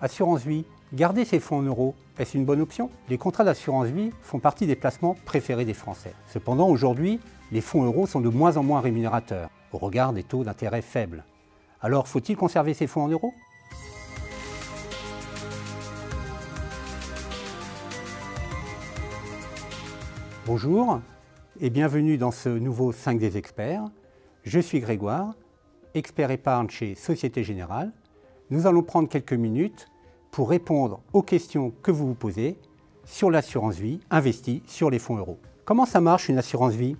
Assurance vie, garder ses fonds en euros, est-ce une bonne option? Les contrats d'assurance vie font partie des placements préférés des Français. Cependant, aujourd'hui, les fonds euros sont de moins en moins rémunérateurs, au regard des taux d'intérêt faibles. Alors, faut-il conserver ses fonds en euros? Bonjour et bienvenue dans ce nouveau 5 des experts. Je suis Grégoire, expert épargne chez Société Générale. Nous allons prendre quelques minutes pour répondre aux questions que vous vous posez sur l'assurance vie investie sur les fonds euros. Comment ça marche une assurance vie?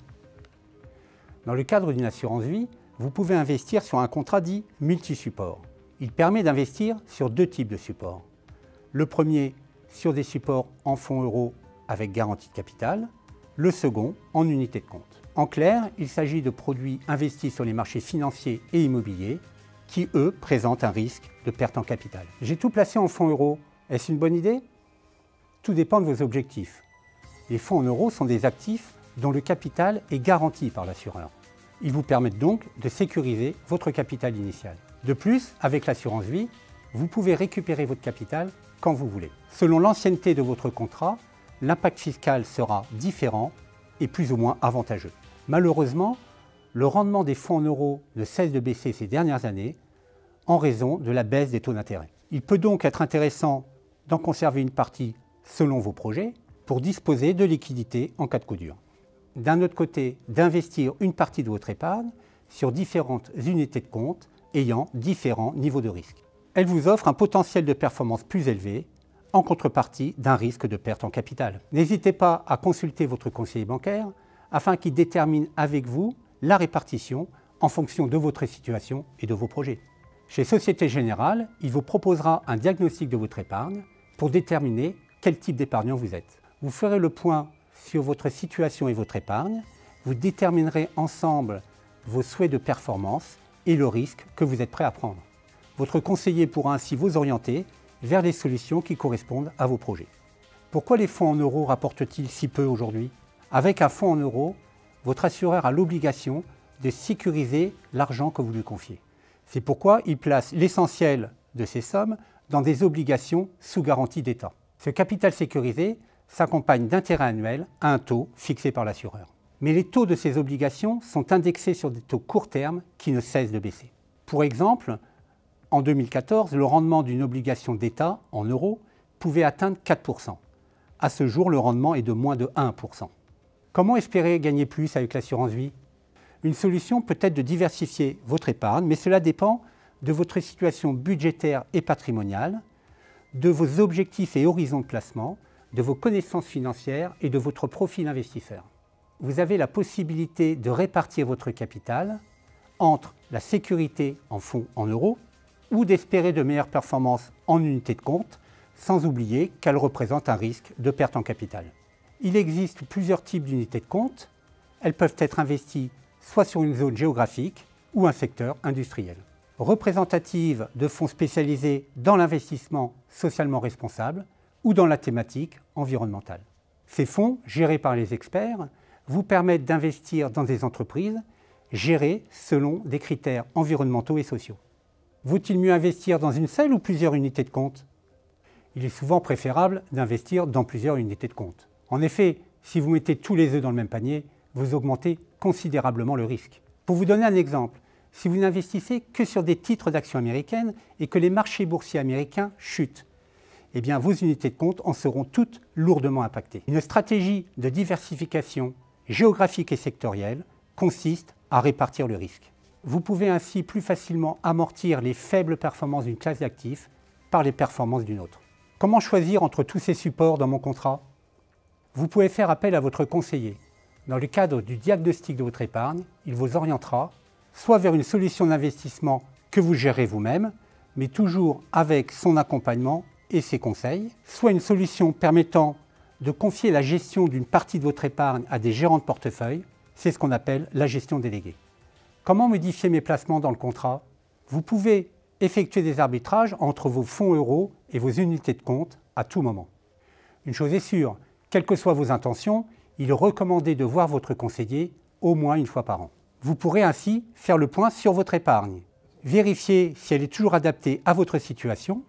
Dans le cadre d'une assurance vie, vous pouvez investir sur un contrat dit multi-support. Il permet d'investir sur deux types de supports. Le premier, sur des supports en fonds euros avec garantie de capital. Le second, en unité de compte. En clair, il s'agit de produits investis sur les marchés financiers et immobiliers qui, eux, présentent un risque de perte en capital. J'ai tout placé en fonds euros. Est-ce une bonne idée? Tout dépend de vos objectifs. Les fonds en euros sont des actifs dont le capital est garanti par l'assureur. Ils vous permettent donc de sécuriser votre capital initial. De plus, avec l'assurance vie, vous pouvez récupérer votre capital quand vous voulez. Selon l'ancienneté de votre contrat, l'impact fiscal sera différent et plus ou moins avantageux. Malheureusement, le rendement des fonds en euros ne cesse de baisser ces dernières années en raison de la baisse des taux d'intérêt. Il peut donc être intéressant d'en conserver une partie selon vos projets pour disposer de liquidités en cas de coup dur. D'un autre côté, d'investir une partie de votre épargne sur différentes unités de compte ayant différents niveaux de risque. Elles vous offrent un potentiel de performance plus élevé en contrepartie d'un risque de perte en capital. N'hésitez pas à consulter votre conseiller bancaire afin qu'il détermine avec vous la répartition en fonction de votre situation et de vos projets. Chez Société Générale, il vous proposera un diagnostic de votre épargne pour déterminer quel type d'épargnant vous êtes. Vous ferez le point sur votre situation et votre épargne, vous déterminerez ensemble vos souhaits de performance et le risque que vous êtes prêt à prendre. Votre conseiller pourra ainsi vous orienter vers les solutions qui correspondent à vos projets. Pourquoi les fonds en euros rapportent-ils si peu aujourd'hui? Avec un fonds en euros, votre assureur a l'obligation de sécuriser l'argent que vous lui confiez. C'est pourquoi il place l'essentiel de ces sommes dans des obligations sous garantie d'État. Ce capital sécurisé s'accompagne d'intérêts annuels à un taux fixé par l'assureur. Mais les taux de ces obligations sont indexés sur des taux court terme qui ne cessent de baisser. Pour exemple, en 2014, le rendement d'une obligation d'État en euros pouvait atteindre 4%. À ce jour, le rendement est de moins de 1%. Comment espérer gagner plus avec l'assurance vie? Une solution peut être de diversifier votre épargne, mais cela dépend de votre situation budgétaire et patrimoniale, de vos objectifs et horizons de placement, de vos connaissances financières et de votre profil investisseur. Vous avez la possibilité de répartir votre capital entre la sécurité en fonds en euros ou d'espérer de meilleures performances en unité de compte, sans oublier qu'elle représente un risque de perte en capital. Il existe plusieurs types d'unités de compte. Elles peuvent être investies soit sur une zone géographique ou un secteur industriel. Représentatives de fonds spécialisés dans l'investissement socialement responsable ou dans la thématique environnementale. Ces fonds, gérés par les experts, vous permettent d'investir dans des entreprises gérées selon des critères environnementaux et sociaux. Vaut-il mieux investir dans une seule ou plusieurs unités de compte? Il est souvent préférable d'investir dans plusieurs unités de compte. En effet, si vous mettez tous les œufs dans le même panier, vous augmentez considérablement le risque. Pour vous donner un exemple, si vous n'investissez que sur des titres d'actions américaines et que les marchés boursiers américains chutent, eh bien vos unités de compte en seront toutes lourdement impactées. Une stratégie de diversification géographique et sectorielle consiste à répartir le risque. Vous pouvez ainsi plus facilement amortir les faibles performances d'une classe d'actifs par les performances d'une autre. Comment choisir entre tous ces supports dans mon contrat? Vous pouvez faire appel à votre conseiller. Dans le cadre du diagnostic de votre épargne, il vous orientera soit vers une solution d'investissement que vous gérez vous-même, mais toujours avec son accompagnement et ses conseils, soit une solution permettant de confier la gestion d'une partie de votre épargne à des gérants de portefeuille, c'est ce qu'on appelle la gestion déléguée. Comment modifier mes placements dans le contrat? Vous pouvez effectuer des arbitrages entre vos fonds euros et vos unités de compte à tout moment. Une chose est sûre, quelles que soient vos intentions, il est recommandé de voir votre conseiller au moins une fois par an. Vous pourrez ainsi faire le point sur votre épargne, vérifier si elle est toujours adaptée à votre situation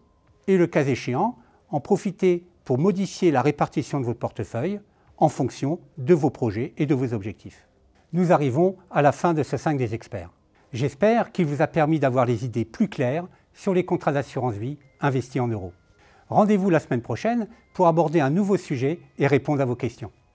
et le cas échéant, en profiter pour modifier la répartition de votre portefeuille en fonction de vos projets et de vos objectifs. Nous arrivons à la fin de ce 5 des experts. J'espère qu'il vous a permis d'avoir les idées plus claires sur les contrats d'assurance vie investis en euros. Rendez-vous la semaine prochaine pour aborder un nouveau sujet et répondre à vos questions.